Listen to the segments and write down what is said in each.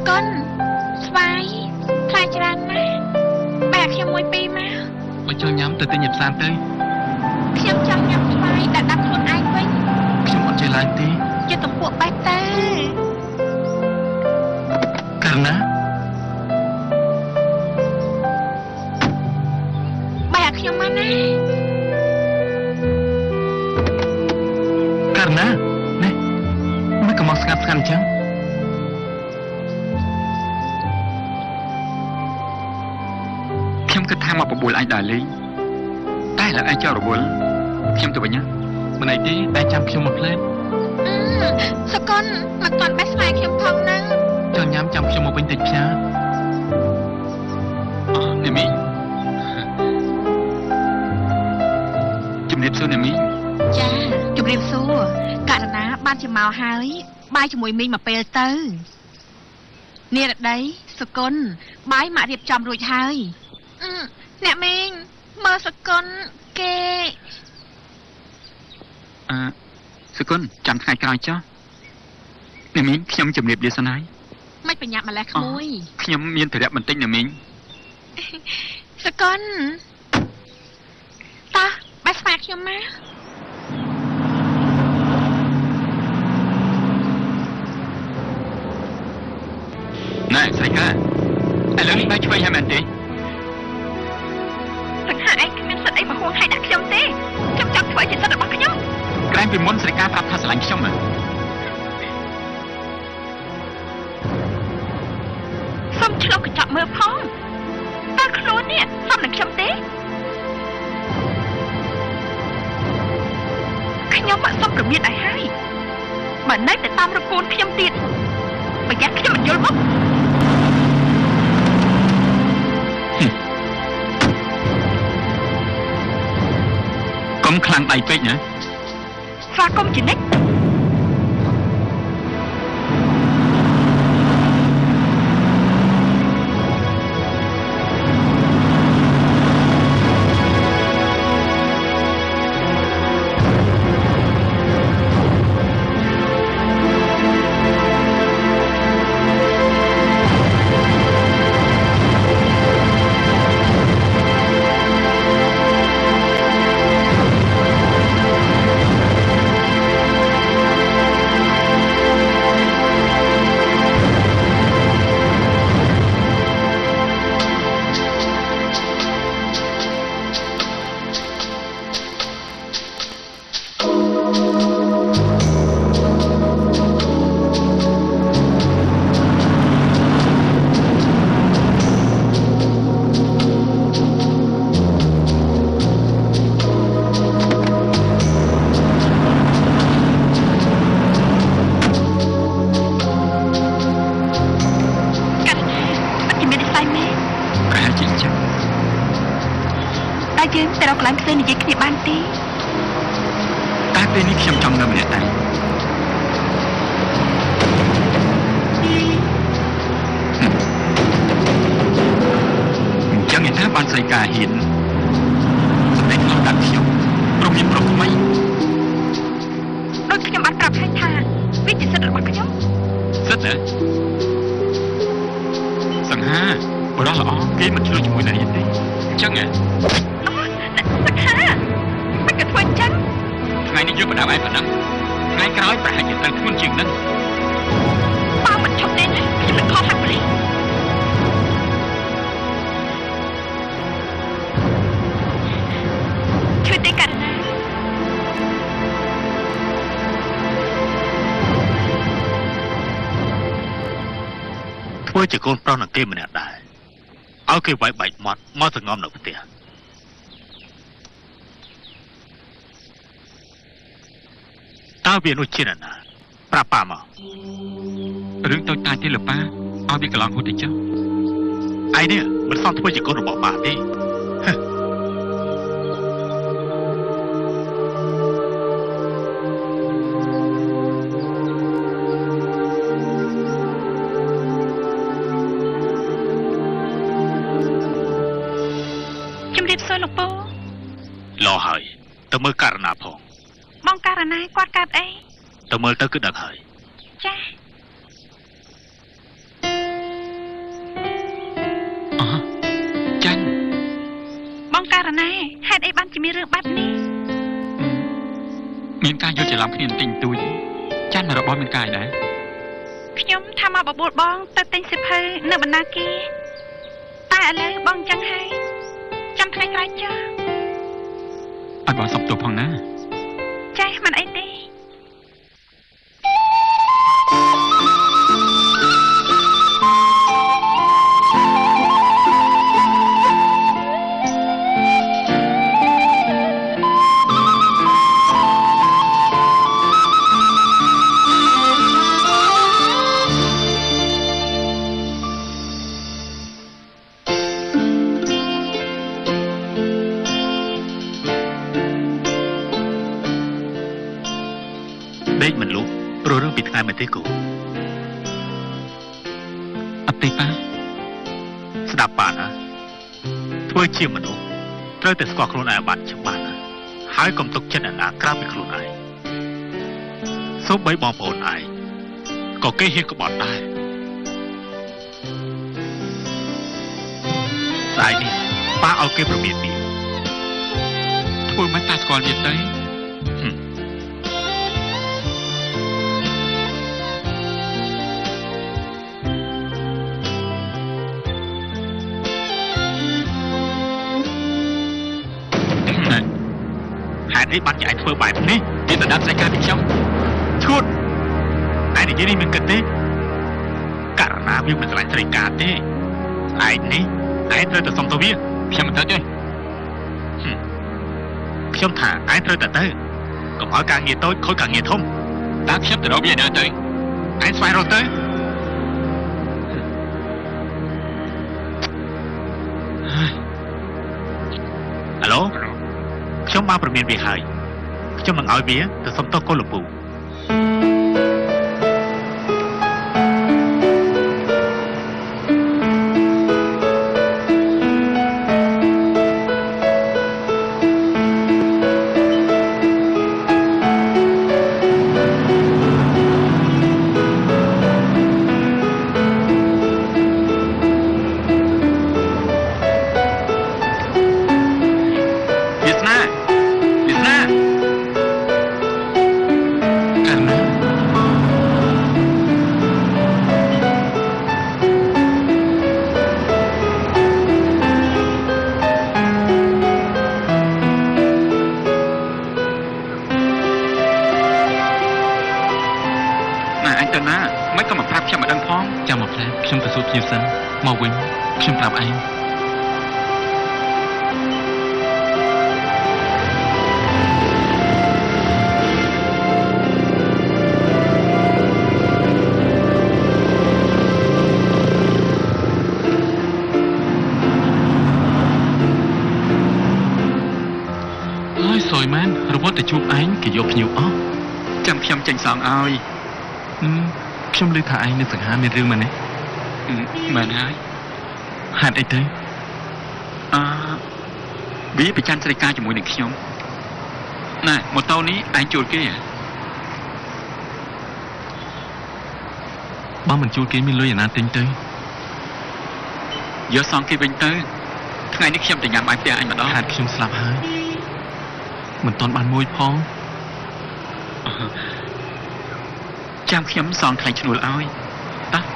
កុនស្វាយថ្លៃច្រើនណាស់បែកខ្ញុំមួយពីរមកបើចូលញ៉ាំទៅទិញញ៉ាំផ្សារទៅខ្ញុំចង់ញ៉ាំស្វាយដែលដាប់ខ្លួនឯងវិញខ្ញុំអត់ចេះឡើងទេជាទំពក់បែបទៅករណាបែកខ្ញុំមកណាករណានេះមិនក៏មកស្ងាត់ស្ងាត់អញ្ចឹងខ្ញុំគិតថាមកបបួលអញដើរលេងតែឥឡូវអញចូលរវល់ខ្ញុំទៅវិញណាមិនអីទេតែចាំខ្ញុំមកផ្លែសកុនមកតន់បេះស្វាយខ្ញុំផងហ្នឹងចូលញ៉ាំចាំខ្ញុំមកវិញតិចផ្សាអូនេមីជំរាបសួរនេមីចាជំរាបសួរករណាបានជាមកហើយបាយជាមួយមីងមកពេលទៅនារដីសកុនបាយមករៀបចំរួចហើយអ្នកមីងមើលសកុនគេសកុនចាំថ្ងៃក្រោយចុះអ្នកមីងខ្ញុំជំរាបលាសិនហើយមិនបញ្ញាប់ម្លេះក្មួយខ្ញុំមានធរៈបន្តិចអ្នកមីងសកុនតោះបែរស្វាខ្ញុំមកណែស្រីកាឥឡូវនេះបាយឆ្វេងហើយមែនទេសង្ហាឯងគ្មានសិទ្ធអីមកហួងហែកដាក់ខ្ញុំទេខ្ញុំចង់ធ្វើជាសិទ្ធរបស់ខ្ញុំក្រែងពីមុនស្រីកាប្រាប់ថាស្រឡាញ់ខ្ញុំហ៎សុំឆ្លុះកញ្ចក់មើលផងតើខ្លួននេះសមនឹងខ្ញុំទេខ្ញុំបាក់សុំរមៀតឲ្យហើយបើនៅតែតាមរកូនខ្ញុំទៀតប្រយ័ត្នខ្ញុំមិនយល់មកកុំខ្លាំងដៃពេកណាស្វាគមន៍ជានិច្ចជាកូនប្រុសនឹងគេម្នាក់ដែរឲ្យគេវាយបែកមាត់មកសងំនៅផ្ទះតើវានោះជាណាប្រាប់ប៉ាមករឿងតូចតាចទេលោកប៉ាឲ្យវាកន្លងហួសទៅចុះឯនេះមិនសមធ្វើជាកូនរបស់ប៉ាទេទៅមើលករណាផងបងករណាគាត់កើតអីទៅមើលទៅគឺដឹងហើយចាករណីហេតុអីបានជាមានរឿងបែបនេះមានការយល់ច្រឡំគ្នាទិញទួយចាន់មករបស់មានកាយដែរខ្ញុំថាមកបបួលបងទៅទិញសិភៅនៅបណ្ណាគារតែឥឡូវបងចឹងហើយចាំថ្ងៃក្រោយចុះឲ្យបងសុំទោសផងណាចាមិនអីទេមិនលុបព្រោះរឿងពីថ្ងៃមកទេគូអត់ទេប៉ាស្ដាប់ប៉ាណាធ្វើជាមនុស្សត្រូវតែស្គាល់ខ្លួនឯងបានច្បាស់ណាហើយកុំទុកចិត្តអ្នកណាក្រៅពីខ្លួនឯងសូម្បីបងប្អូនឯងក៏គេហ៊ានក្បត់ដែរស្អែកនេះប៉ាឲ្យគេប្រមានវាធ្វើមិនតាស្គាល់វាទៅនេះបានជាឯងធ្វើបែបនេះមានតែដាក់ស្អីការពីខ្ញុំឈួតឯងនិយាយនេះមិនគិតទេករណីវាមិនឆ្លាញ់ស្រីកាទេឯងនេះឯងត្រូវតែសុំទៅវាខ្ញុំមិនទៅទេខ្ញុំថាឯងត្រូវតែទៅកុំឲ្យការងារតូចខូចការងារធំតើខ្ញុំទៅរកវានៅទៅឯងស្វែងរកទៅហៅឡូខ្ញុំបានប្រមានវាហើយខ្ញុំនឹងឲ្យវាទៅសុំទោសកូនលពូមកវិញខ្ញុំប្រាប់ឯងហើយសយមែនរវល់តែជួបឯងគេយកភ្ញៀវអស់ចាំខ្ញុំចេញសងឲ្យខ្ញុំលើថាឯងនៅសង្ហាមានរឿងមកនេះមែនហើយហេតុអីទៅវាប្រចាំស្រីការជាមួយនឹងខ្ញុំណែម៉ូតូនេះឯងជួលគេបើមិនជួលគេមានលុយអាណាទិញទៅយកសងគេវិញទៅថ្ងៃនេះខ្ញុំទៅញ៉ាំបាយផ្ទះអញម្ដងហេតុខ្ញុំស្លាប់ហើយមិនទាន់បានមួយផងចាំខ្ញុំសងថ្លៃឈ្នួលឲ្យតោះ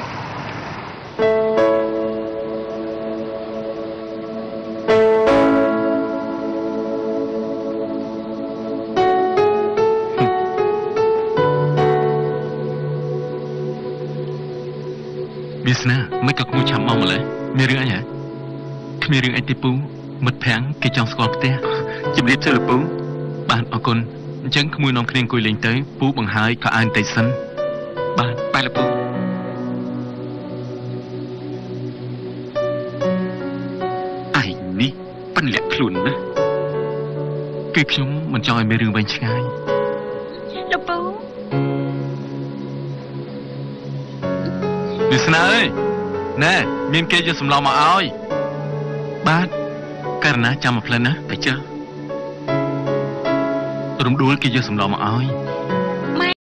វាស្នាមិនក៏គួរឆាប់មកម្ល៉េះមានរឿងអីហ៎គ្មានរឿងអីទេពូមិត្តភ័ក្ដិគេចង់ស្គាល់ផ្ទះជំរាបសួរលោកពូបាទអរគុណអញ្ចឹងក្មួយនាំគ្នាអង្គុយលេងទៅពូបង្ហើយក៏អានតិចសិនបាទលោកពូឯងនេះប៉ិនលាក់ខ្លួនណាគឺខ្ញុំមិនចង់ឲ្យមានរឿងវែងឆ្ងាយលោកពូវាស្នាអើយណែមានគេយកសម្លមកឲ្យបាទករណាចាំមកផ្លែណាទៅចុះរំដួលគេយកសម្លមកឲ្យ